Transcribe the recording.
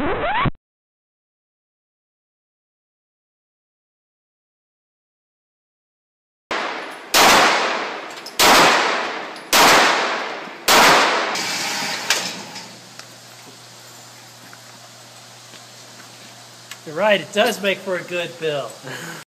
You're right, it does make for a good bill.